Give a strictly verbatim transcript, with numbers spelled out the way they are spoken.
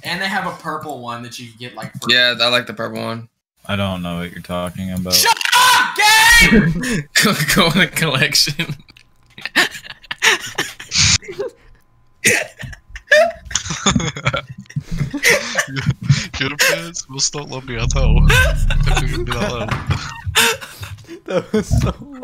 And they have a purple one that you can get like. For yeah, I like the purple one. I don't know what you're talking about. Shut up, game! go, go in the collection. Your parents will stop loving me at all. If you're gonna be that loud. That was so